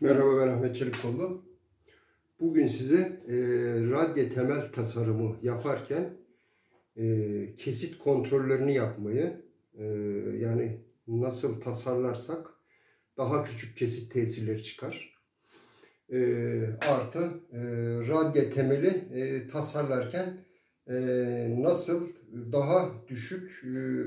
Merhaba, ben Ahmet Çelikkollu. Bugün size radye temel tasarımı yaparken kesit kontrollerini yapmayı, yani nasıl tasarlarsak daha küçük kesit tesirleri çıkar. Artı radye temeli tasarlarken nasıl daha düşük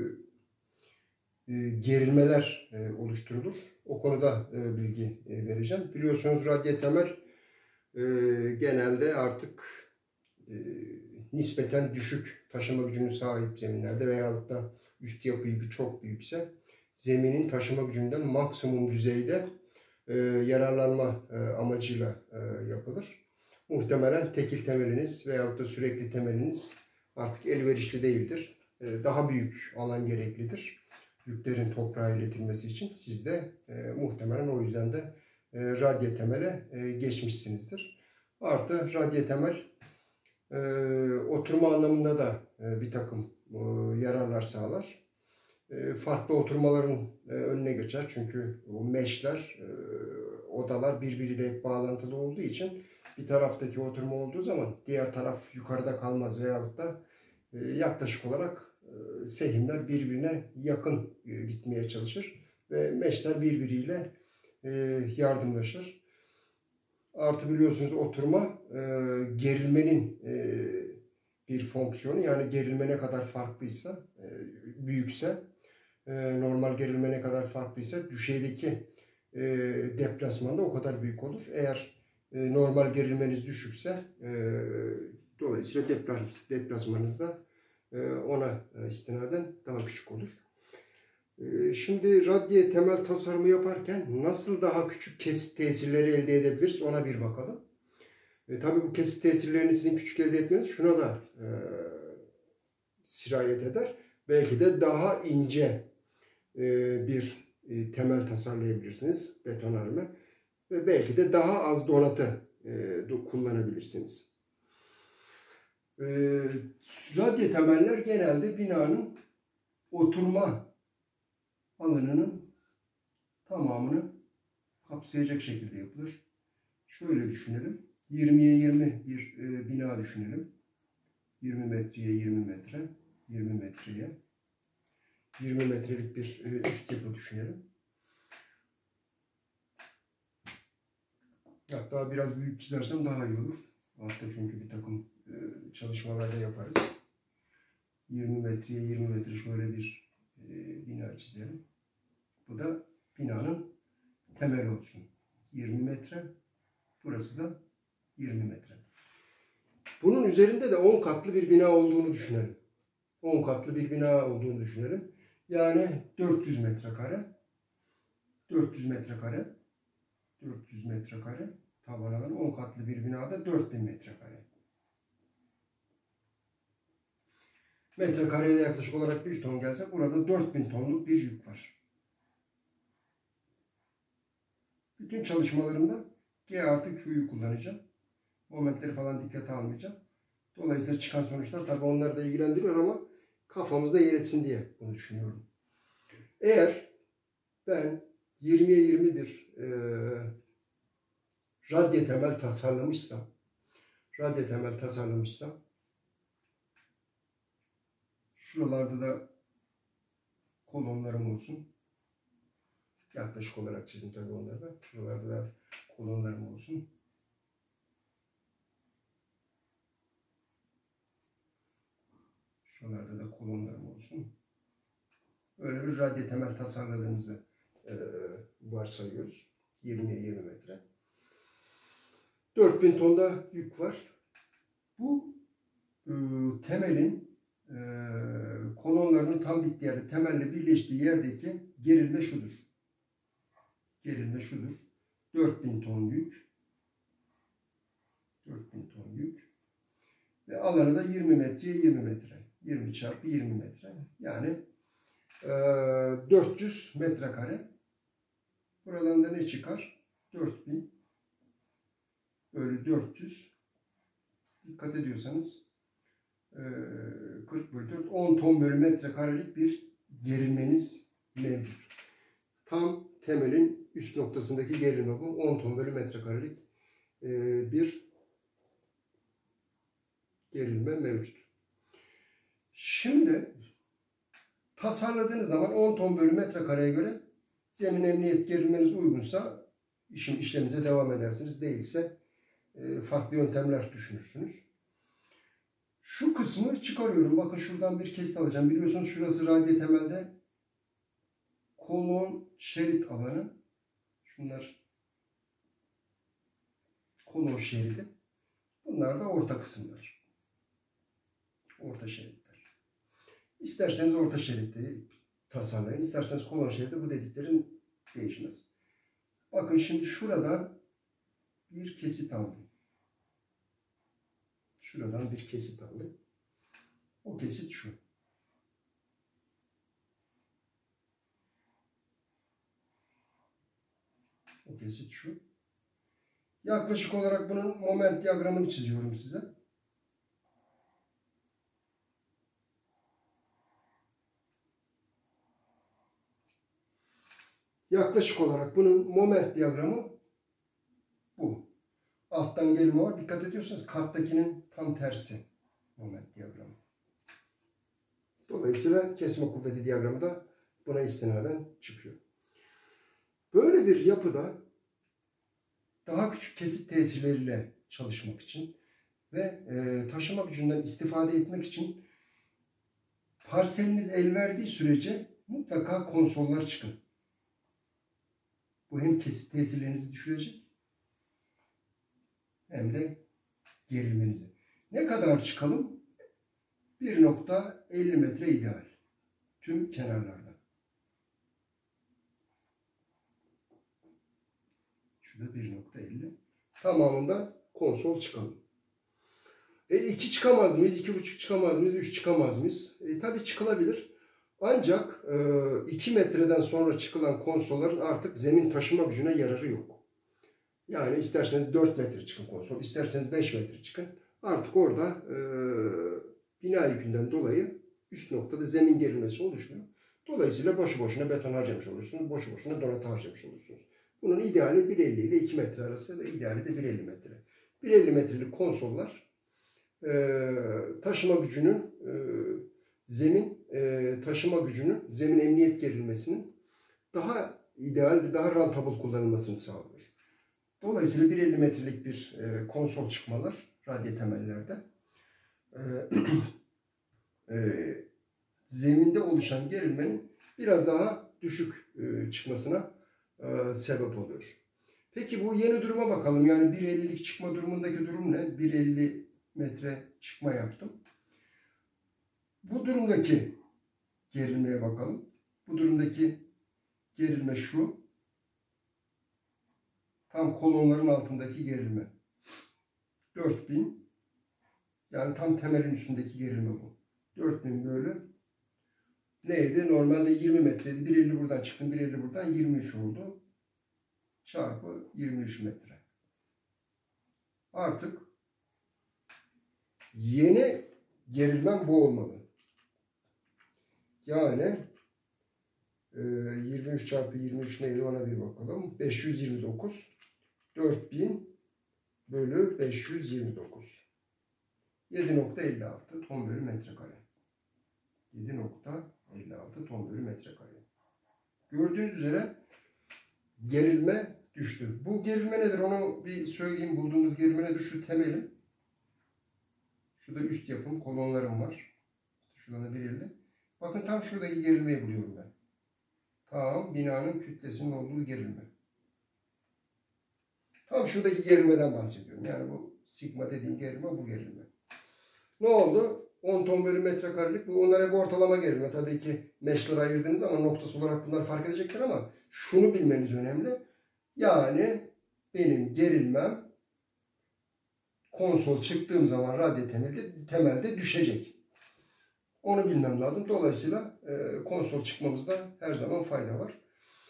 gerilmeler oluşturulur. O konuda bilgi vereceğim. Biliyorsunuz radye temel genelde artık nispeten düşük taşıma gücüne sahip zeminlerde veyahut da üst yapı yükü çok büyükse zeminin taşıma gücünden maksimum düzeyde yararlanma amacıyla yapılır. Muhtemelen tekil temeliniz veyahut da sürekli temeliniz artık elverişli değildir. Daha büyük alan gereklidir yüklerin toprağa iletilmesi için. Siz de muhtemelen o yüzden de radye temele geçmişsinizdir. Artı radye temel oturma anlamında da bir takım yararlar sağlar. Farklı oturmaların önüne geçer. Çünkü o meşler, odalar birbiriyle bağlantılı olduğu için bir taraftaki oturma olduğu zaman diğer taraf yukarıda kalmaz veyahut da yaklaşık olarak sehimler birbirine yakın gitmeye çalışır ve meşler birbiriyle yardımlaşır. Artı biliyorsunuz oturma gerilmenin bir fonksiyonu. Yani gerilme ne kadar farklıysa, büyükse, normal gerilme ne kadar farklıysa düşeydeki deplasman da o kadar büyük olur. Eğer normal gerilmeniz düşükse dolayısıyla deplasmanınız da ona istinaden daha küçük olur. Şimdi radye temel tasarımı yaparken nasıl daha küçük kesit tesirleri elde edebiliriz ona bir bakalım. Tabii bu kesit tesirlerini sizin küçük elde etmeniz şuna da sirayet eder. Belki de daha ince bir temel tasarlayabilirsiniz, betonarme. Ve belki de daha az donatı kullanabilirsiniz. Radye temeller genelde binanın oturma alanının tamamını kapsayacak şekilde yapılır. Şöyle düşünelim. 20'ye 20 bir bina düşünelim. 20 metreye 20 metre, 20 metreye 20 metrelik bir üst yapı düşünelim. Hatta biraz büyük çizersem daha iyi olur. Altta çünkü bir takım çalışmalarda yaparız. 20 metreye 20 metre şöyle bir bina çizelim. Bu da binanın temeli olsun. 20 metre. Burası da 20 metre. Bunun üzerinde de 10 katlı bir bina olduğunu düşünelim. 10 katlı bir bina olduğunu düşünelim. Yani 400 metrekare. 400 metrekare. 400 metrekare. Tavan alanı 10 katlı bir binada 4000 metrekare. Metrekareye yaklaşık olarak 1 ton gelse burada 4000 tonluk bir yük var. Bütün çalışmalarımda G artı Q'yu kullanacağım. Momentleri falan dikkate almayacağım. Dolayısıyla çıkan sonuçlar tabii onları da ilgilendiriyor ama kafamızda yer etsin diye bunu düşünüyorum. Eğer ben 20'ye 20 bir radye temel tasarlamışsam şuralarda da kolonlarım olsun. Yaklaşık olarak çizdim tabii onları da. Şuralarda da kolonlarım olsun. Şuralarda da kolonlarım olsun. Öyle bir radye temel tasarladığımızı varsayıyoruz. 20'ye 20 metre. 4000 tonda yük var. Bu temelin kolonlarının tam bittiği yerde, temelle birleştiği yerdeki gerilme şudur. Gerilme şudur. 4000 ton yük. 4000 ton yük. Ve alanı da 20 metreye 20 metre. 20 çarpı 20 metre. Yani 400 metrekare. Buradan da ne çıkar? 4000 bölü 400. Dikkat ediyorsanız 40 bölü 4 10 ton bölü metrekarelik bir gerilmeniz mevcut. Tam temelin üst noktasındaki gerilme bu. 10 ton bölü metrekarelik bir gerilme mevcut. Şimdi tasarladığınız zaman 10 ton bölü metrekareye göre zemin emniyet gerilmeniz uygunsa işleminize devam edersiniz. Değilse farklı yöntemler düşünürsünüz. Şu kısmı çıkarıyorum. Bakın şuradan bir kesit alacağım. Biliyorsunuz şurası radye temelde kolon şerit alanı. Şunlar kolon şeridi. Bunlar da orta kısımlar. Orta şeritler. İsterseniz orta şeridi tasarlayın. İsterseniz kolon şeridi, bu dediklerim değişmez. Bakın şimdi şuradan bir kesit aldım. Şuradan bir kesit aldım. O kesit şu. O kesit şu. Yaklaşık olarak bunun moment diyagramını çiziyorum size. Yaklaşık olarak bunun moment diyagramı bu. Alttan gerilme var. Dikkat ediyorsunuz kattakinin tam tersi moment diyagramı. Dolayısıyla kesme kuvveti diyagramı da buna istinaden çıkıyor. Böyle bir yapıda daha küçük kesit tesirleriyle çalışmak için ve taşıma gücünden istifade etmek için parseliniz el verdiği sürece mutlaka konsollar çıkın. Bu hem kesit tesirlerinizi düşürecek hem de gerilmenizi. Ne kadar çıkalım? 1.50 metre ideal. Tüm kenarlarda. Şurada 1.50. Tamamında konsol çıkalım. 2 çıkamaz mıyız? 2,5 çıkamaz mıyız? 3 çıkamaz mıyız? Tabii çıkılabilir. Ancak 2 metreden sonra çıkılan konsolların artık zemin taşıma gücüne yararı yok. Yani isterseniz 4 metre çıkın konsol, isterseniz 5 metre çıkın. Artık orada bina yükünden dolayı üst noktada zemin gerilmesi oluşmuyor. Dolayısıyla boşu boşuna beton harcamış olursunuz, boşu boşuna donatı harcamış olursunuz. Bunun ideali 1.50 ile 2 metre arası ve ideali de 1.50 metre. 1.50 metrelik konsollar taşıma gücünün zemin taşıma gücünün, zemin emniyet gerilmesinin daha ideal ve daha rentable kullanılmasını sağlıyor. Dolayısıyla 1.50 metrelik bir konsol çıkmalar radye temellerde zeminde oluşan gerilmenin biraz daha düşük çıkmasına sebep oluyor. Peki bu yeni duruma bakalım. Yani 1.50'lik çıkma durumundaki durum ne? 1.50 metre çıkma yaptım. Bu durumdaki gerilmeye bakalım. Bu durumdaki gerilme şu. Tam kolonların altındaki gerilme. 4000. Yani tam temelin üstündeki gerilme bu. 4000 bölü neydi? Normalde 20 metreydi. 1.50 buradan çıktım. 1.50 buradan 23 oldu. Çarpı 23 metre. Artık yeni gerilmem bu olmalı. Yani 23 çarpı 23 neydi, ona bir bakalım. 529. 4000 bölü 529. 7.56 ton bölü metrekare. 7.56 ton bölü metrekare. Gördüğünüz üzere gerilme düştü. Bu gerilme nedir? Onu bir söyleyeyim. Bulduğumuz gerilme nedir? Şu temelim. Şurada üst yapım kolonlarım var. Şuradan da 1.50. Bakın tam şuradaki gerilmeyi buluyorum ben. Tam binanın kütlesinin olduğu gerilme. Tam şuradaki gerilmeden bahsediyorum. Yani bu sigma dediğim gerilme bu gerilme. Ne oldu? 10 ton bölü metrekarelik. Bu onlara hep ortalama gerilme. Tabii ki meşleri ayırdığınız zaman noktası olarak bunlar fark edecektir ama şunu bilmeniz önemli. Yani benim gerilmem konsol çıktığım zaman radye temelde düşecek. Onu bilmem lazım. Dolayısıyla konsol çıkmamızda her zaman fayda var.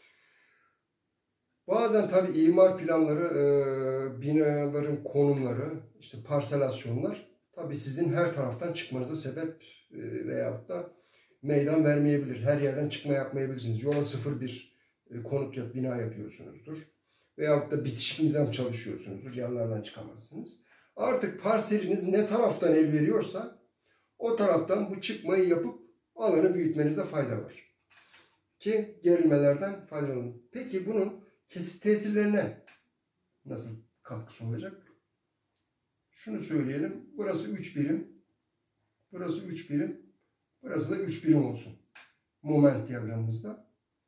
Bazen tabii imar planları, binaların konumları, işte parselasyonlar tabii sizin her taraftan çıkmanıza sebep veyahut da meydan vermeyebilir. Her yerden çıkma yapmayabilirsiniz. Yola sıfır bir konut bina yapıyorsunuzdur. Veyahut da bitişik nizam çalışıyorsunuzdur. Yanlardan çıkamazsınız. Artık parseliniz ne taraftan el veriyorsa o taraftan bu çıkmayı yapıp alanı büyütmenizde fayda var. Ki gerilmelerden faydalanın. Peki bunun kesit tesirlerine nasıl katkısı olacak? Şunu söyleyelim. Burası 3 birim. Burası 3 birim. Burası da 3 birim olsun. Moment diyagramımızda.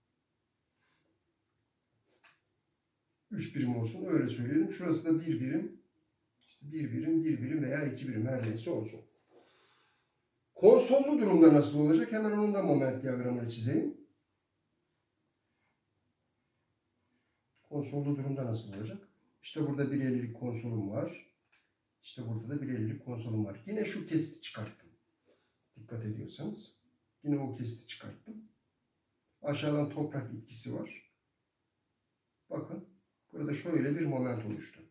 3 birim olsun. Öyle söyleyelim. Şurası da 1 birim. İşte 1 birim, 1 birim veya 2 birim her neyse olsun. Konsollu durumda nasıl olacak? Hemen onun da moment diyagramını çizeyim. Konsollu durumda nasıl olacak? İşte burada 1.50'lik konsolum var. İşte burada da 1.50'lik konsolum var. Yine şu kesiti çıkarttım. Dikkat ediyorsanız. Yine o kesiti çıkarttım. Aşağıdan toprak etkisi var. Bakın. Burada şöyle bir moment oluştu.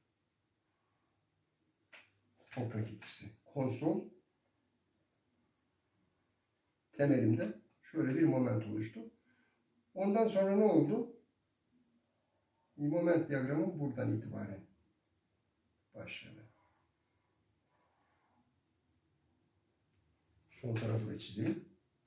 Toprak etkisi. Konsol temelimde şöyle bir moment oluştu. Ondan sonra ne oldu? Moment diyagramı buradan itibaren başladı. Son tarafı da çizeyim.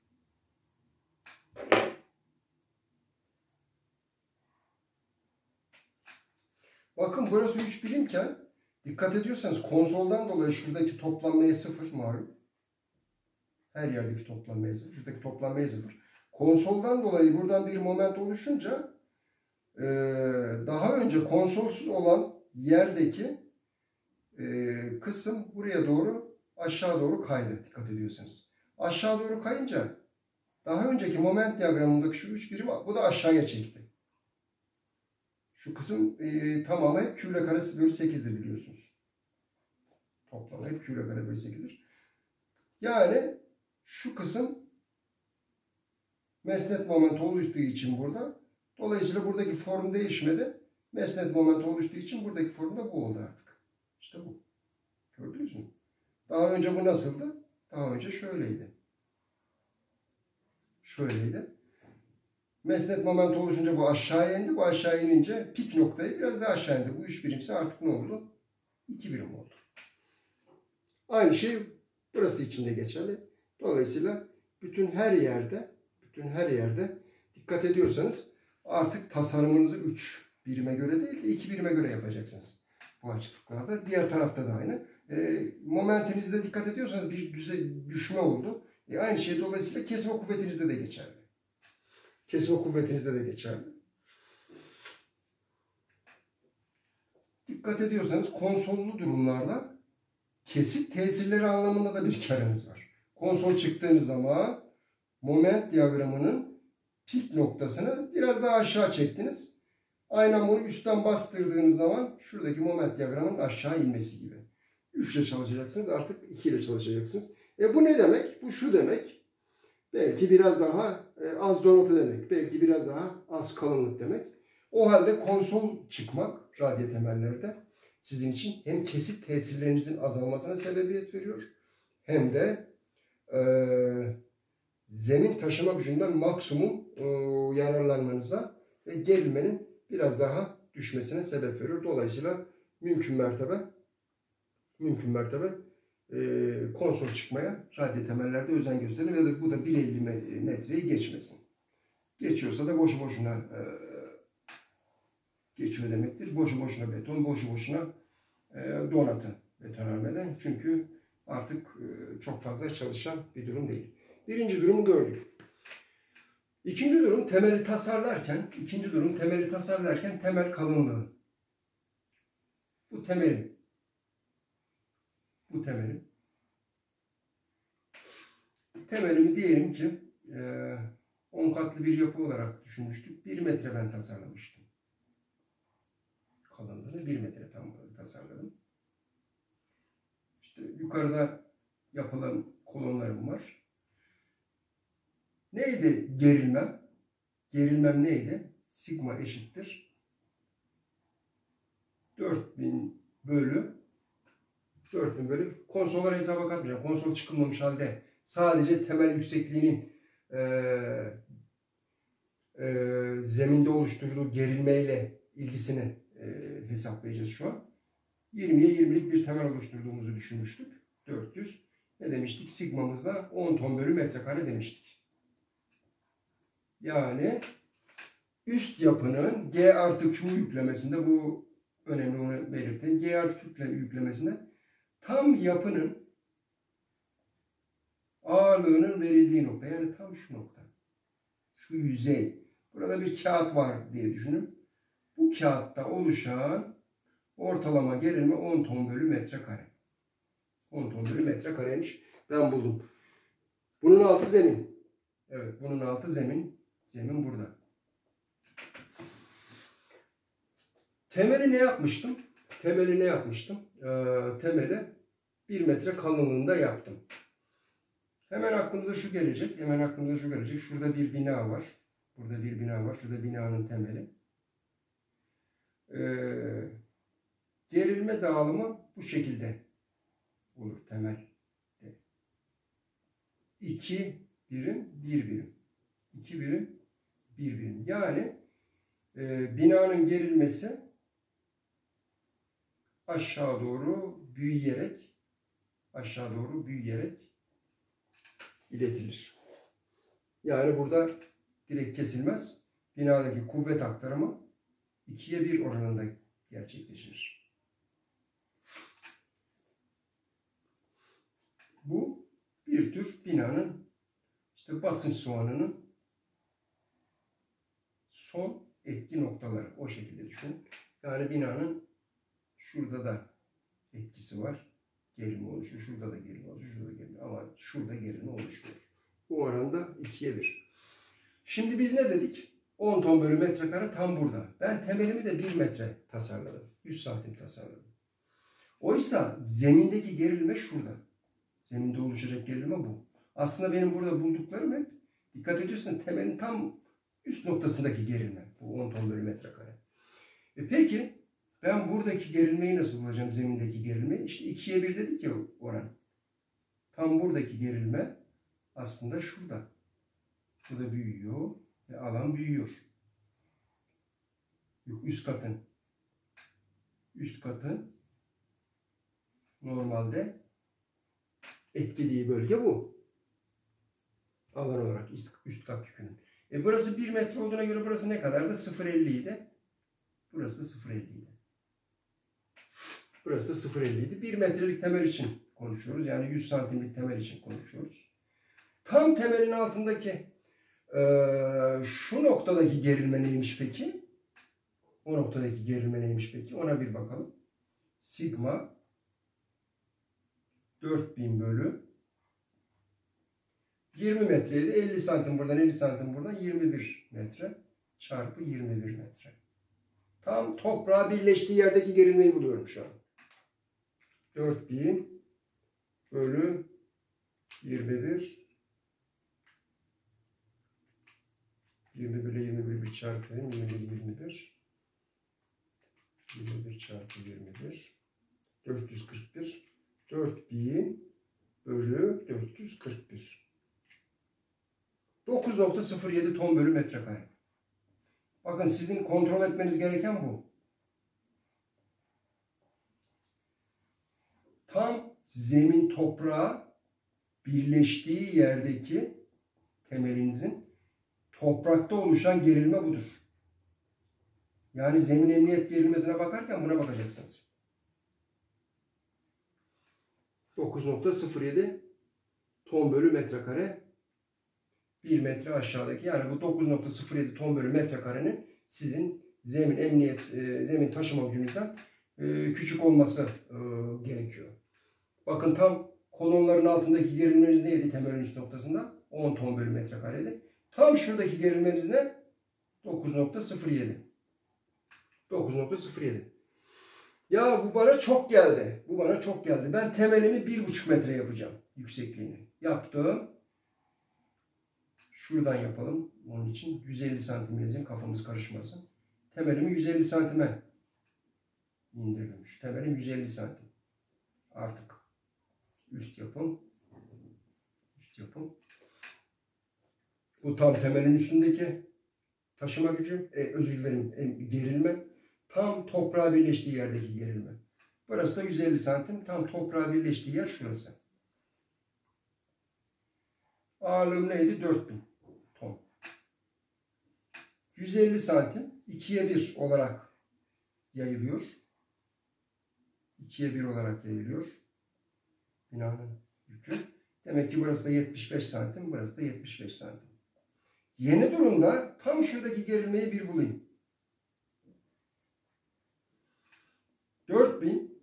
Bakın burası 3 birimken dikkat ediyorsanız konsoldan dolayı şuradaki toplanmaya 0 malum. Her yerdeki toplanmaya 0. Şuradaki toplanmaya 0. Konsoldan dolayı buradan bir moment oluşunca daha önce konsolsuz olan yerdeki kısım buraya doğru aşağı doğru kaydı. Dikkat ediyorsanız. Aşağı doğru kayınca daha önceki moment diyagramındaki şu 3 birim bu da aşağıya çekti. Şu kısım tamamı hep Q ile karesi bölü 8'dir biliyorsunuz. Toplamı hep Q ile kare bölü 8'dir. Yani şu kısım mesnet moment oluştuğu için burada. Dolayısıyla buradaki form değişmedi. Mesnet moment oluştuğu için buradaki form da bu oldu artık. İşte bu. Gördünüz mü? Daha önce bu nasıldı? Daha önce şöyleydi. Şöyleydi. Mesnet moment oluşunca bu aşağıya indi. Bu aşağı inince pik noktayı biraz daha aşağı indi. Bu 3 birimse artık ne oldu? 2 birim oldu. Aynı şey burası için de geçerli. Dolayısıyla bütün her yerde dikkat ediyorsanız artık tasarımınızı 3 birime göre değil de 2 birime göre yapacaksınız. Bu açıklıklarda. Diğer tarafta da aynı. Momentinizde dikkat ediyorsanız bir düşme oldu. Aynı şey dolayısıyla kesme kuvvetinizde de geçerli. Kesme kuvvetinizde de geçerli. Dikkat ediyorsanız konsollu durumlarda kesit tesirleri anlamında da bir karınız var. Konsol çıktığınız zaman moment diyagramının pik noktasını biraz daha aşağı çektiniz. Aynen bunu üstten bastırdığınız zaman şuradaki moment diyagramının aşağı inmesi gibi. 3 ile çalışacaksınız, artık 2 ile çalışacaksınız. Bu ne demek? Bu şu demek. Belki biraz daha az donatı demek. Belki biraz daha az kalınlık demek. O halde konsol çıkmak radyo temellerde sizin için hem kesit tesirlerinizin azalmasına sebebiyet veriyor hem de zemin taşıma gücünden maksimum yararlanmanıza ve gerilmenin biraz daha düşmesine sebep veriyor. Dolayısıyla mümkün mertebe konsol çıkmaya radyo temellerde özen gösterin ve bu da 1.50 metreyi geçmesin. Geçiyorsa da boşu boşuna geçiyor demektir. Boşu boşuna beton, boşu boşuna donatı betonarmeden. Çünkü artık çok fazla çalışan bir durum değil. Birinci durumu gördük. İkinci durum temeli tasarlarken temel kalınlığı. Bu temelimi diyelim ki 10 katlı bir yapı olarak düşünmüştük. 1 metre ben tasarlamıştım. Kalınlığını 1 metre tam tasarladım. İşte yukarıda yapılan kolonlarım var. Neydi gerilmem? Gerilmem neydi? Sigma eşittir 4000 bölü konsolları hesaba katmayacağım. Konsol çıkılmamış halde sadece temel yüksekliğinin zeminde oluşturduğu gerilmeyle ilgisini hesaplayacağız şu an. 20'ye 20'lik bir temel oluşturduğumuzu düşünmüştük. 400. Ne demiştik? Sigmamızda 10 ton bölü metrekare demiştik. Yani üst yapının G artı Q yüklemesinde, bu önemli, onu belirteyim. G artı Q yüklemesinde tam yapının ağırlığının verildiği nokta. Yani tam şu nokta. Şu yüzey. Burada bir kağıt var diye düşünün. Bu kağıtta oluşan ortalama gerilme 10 ton bölü metrekare. 10 ton bölü metrekareymiş. Ben buldum. Bunun altı zemin. Evet, bunun altı zemin. Zemin burada. Temeli ne yapmıştım? Temeli 1 metre kalınlığında yaptım. Hemen aklımıza şu gelecek. Şurada bir bina var. Burada bir bina var. Şurada binanın temeli. Gerilme dağılımı bu şekilde olur temel. 2 birim, 1 birim. 2 birim, 1 birim. Yani binanın gerilmesi aşağı doğru büyüyerek iletilir. Yani burada direkt kesilmez. Binadaki kuvvet aktarımı 2'ye 1 oranında gerçekleşir. Bu bir tür binanın basınç soğanının son etki noktaları. O şekilde düşünün. Yani binanın şurada da etkisi var. Gerilme oluşuyor. Şurada da gerilme oluşuyor. Şurada gerilme. Ama şurada gerilme oluşmuyor. Bu oranda 2'ye 1. Şimdi biz ne dedik? 10 ton bölü metrekare tam burada. Ben temelimi de 1 metre tasarladım. 100 santim tasarladım. Oysa zemindeki gerilme şurada. Zeminde oluşacak gerilme bu. Aslında benim burada bulduklarım hep, dikkat ediyorsun, temelin tam üst noktasındaki gerilme. Bu 10 ton bölü metrekare. Peki ben buradaki gerilmeyi nasıl bulacağım, zemindeki gerilmeyi? İşte 2'ye 1 dedik ya oran. Tam buradaki gerilme aslında şurada. Burada büyüyor ve alan büyüyor. Üst katın normalde etkilediği bölge bu. Alan olarak üst kat yükünün. Burası 1 metre olduğuna göre burası ne kadardı? 0,50 idi. Burası da 0,50 idi. Burası da 0,50 idi. 1 metrelik temel için konuşuyoruz. Yani 100 santimlik temel için konuşuyoruz. Tam temelin altındaki şu noktadaki gerilme neymiş peki? O noktadaki gerilme neymiş peki? Ona bir bakalım. Sigma 4000 bölü 20 metreydi. 50 santim buradan, 50 santim buradan, 21 metre çarpı 21 metre. Tam toprağa birleştiği yerdeki gerilmeyi buluyorum şu an. 4000 bölü 21. 21 ile 21 bir çarpayım. 21 çarpı 21. 441. 4000 bölü 441. 9,07 ton bölü metrekare. Bakın sizin kontrol etmeniz gereken bu. Tam zemin toprağa birleştiği yerdeki temelinizin toprakta oluşan gerilme budur. Yani zemin emniyet gerilmesine bakarken buna bakacaksınız. 9,07 ton bölü metrekare. 1 metre aşağıdaki, yani bu 9,07 ton bölü metrekarenin sizin zemin emniyet, zemin taşıma gücünüzden küçük olması gerekiyor. Bakın tam kolonların altındaki gerilmeniz neydi temelin üst noktasında? 10 ton bölü metrekareydi. Tam şuradaki gerilmeniz ne? 9,07. 9,07. Ya bu bana çok geldi. Ben temelimi 1,5 metre yapacağım. Yüksekliğini. Yaptım. Şuradan yapalım. Onun için 150 santim yazayım. Kafamız karışmasın. Temelimi 150 santime indirdim. Şu temelim 150 santim. Artık üst yapım. Bu tam temelin üstündeki taşıma gücü, gerilme tam toprağa birleştiği yerdeki gerilme. Burası da 150 santim. Tam toprağa birleştiği yer şurası. Ağırlığım neydi? 4000 ton. 150 santim 2'ye 1 olarak yayılıyor. 2'ye 1 olarak yayılıyor. Binanın yükü. Demek ki burası da 75 santim. Burası da 75 santim. Yeni durumda tam şuradaki gerilmeyi bir bulayım. 4000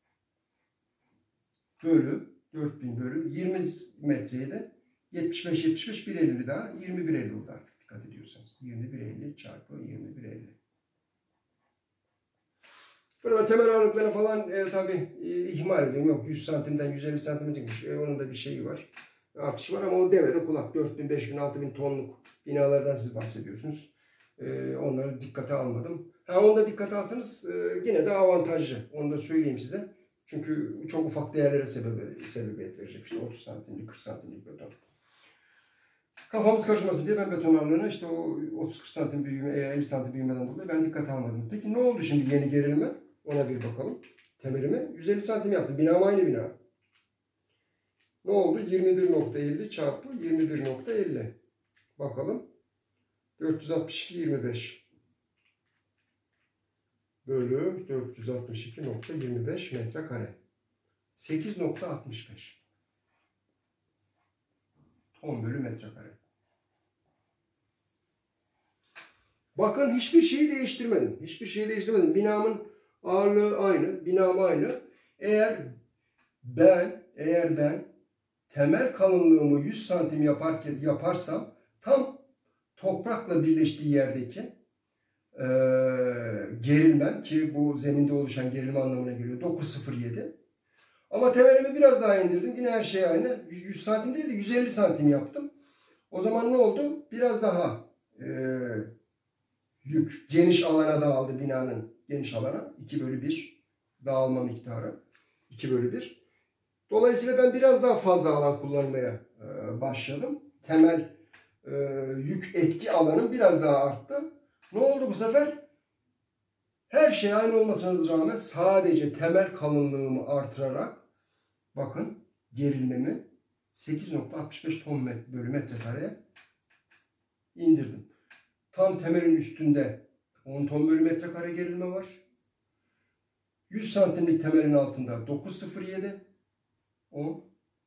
bölü 20 metreye de 75 150 daha 2150 oldu artık dikkat ediyorsanız. 2150 çarpı 2150. Burada temel ağırlıkları falan tabi ihmal ediyorum. Yok 100 santimden 150 santime çıkmış. Onun da bir şeyi var. Artış var ama o devede kulak. 4000, 5000, 6000 tonluk binalardan siz bahsediyorsunuz. Onları dikkate almadım. Onu da dikkate alsanız yine de avantajlı. Onu da söyleyeyim size. Çünkü çok ufak değerlere sebebiyet verecek. İşte 30 santimlik, 40 santimlik beton. Kafamız karışmasın diye ben beton ağırlığını işte o 30-40 santim büyüme, 50 santim büyümeden dolayı ben dikkate almadım. Peki ne oldu şimdi yeni gerilme? Ona bir bakalım. Temelimi 150 santim yaptım. Binam aynı bina. Ne oldu? 21.50 çarpı 21.50. Bakalım. 462.25 bölü 462.25 metrekare. 8.65 ton bölü metrekare. Bakın hiçbir şeyi değiştirmedim. Hiçbir şeyi değiştirmedim. Binamın ağırlığı aynı. Binam aynı. Eğer ben temel kalınlığımı 100 santim yaparsam tam toprakla birleştiği yerdeki gerilmem ki bu zeminde oluşan gerilme anlamına geliyor. 9,07. Ama temelimi biraz daha indirdim. Yine her şey aynı. 100 santim değil de 150 santim yaptım. O zaman ne oldu? Biraz daha yük geniş alana dağıldı binanın geniş alana. 2 bölü 1 dağılma miktarı. 2 bölü 1. Dolayısıyla ben biraz daha fazla alan kullanmaya başladım. Temel yük etki alanım biraz daha arttı. Ne oldu bu sefer? Her şey aynı olmasına rağmen sadece temel kalınlığımı artırarak bakın gerilmemi 8.65 ton bölü metrekareye indirdim. Tam temelin üstünde 10 ton bölü metrekare gerilme var. 100 santimlik temelin altında 9,07 10.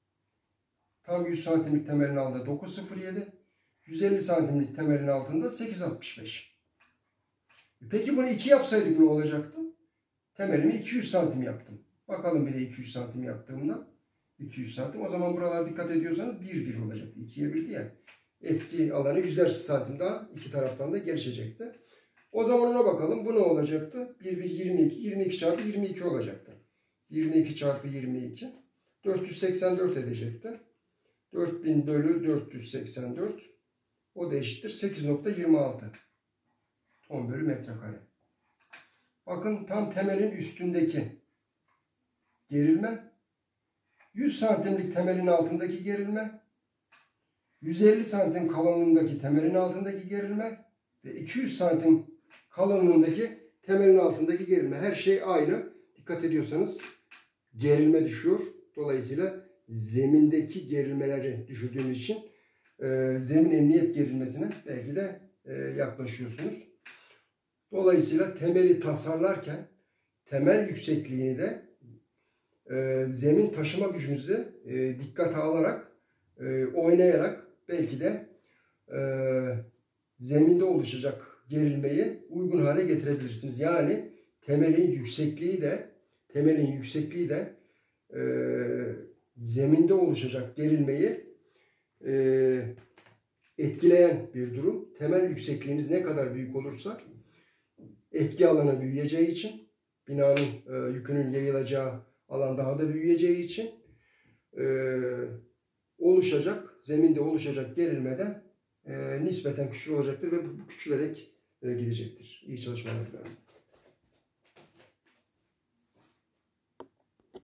Tam 100 santimlik temelin altında 9,07. 150 santimlik temelin altında 8,65. Peki bunu 2 yapsaydık ne olacaktı? Temelimi 200 santim yaptım. Bakalım bir de 200 santim yaptığımda. 200 santim. O zaman buralar dikkat ediyorsanız 1,1 olacaktı. 2'ye 1 diye. Etki alanı 100'er santim daha iki taraftan da gelişecekti. O zaman ona bakalım. Bu ne olacaktı? 1,1 22. 22 çarpı 22 olacaktı. 22 çarpı 22. 484 edecekti. 4000 bölü 484. O da eşittir 8.26 ton bölü metrekare. Bakın tam temelin üstündeki gerilme, 100 santimlik temelin altındaki gerilme, 150 santim kalınlığındaki temelin altındaki gerilme ve 200 santim kalınlığındaki temelin altındaki gerilme. Her şey aynı. Dikkat ediyorsanız gerilme düşüyor. Dolayısıyla zemindeki gerilmeleri düşürdüğümüz için zemin emniyet gerilmesine belki de yaklaşıyorsunuz. Dolayısıyla temeli tasarlarken temel yüksekliğini de zemin taşıma gücünüzü dikkate alarak oynayarak belki de zeminde oluşacak gerilmeyi uygun hale getirebilirsiniz. Yani temelin yüksekliği de zeminde oluşacak gerilmeyi etkileyen bir durum. Temel yüksekliğiniz ne kadar büyük olursa etki alanı büyüyeceği için, binanın yükünün yayılacağı alan daha da büyüyeceği için zeminde oluşacak gerilmeden nispeten küçük olacaktır ve küçülerek gidecektir. İyi çalışmalar dilerim.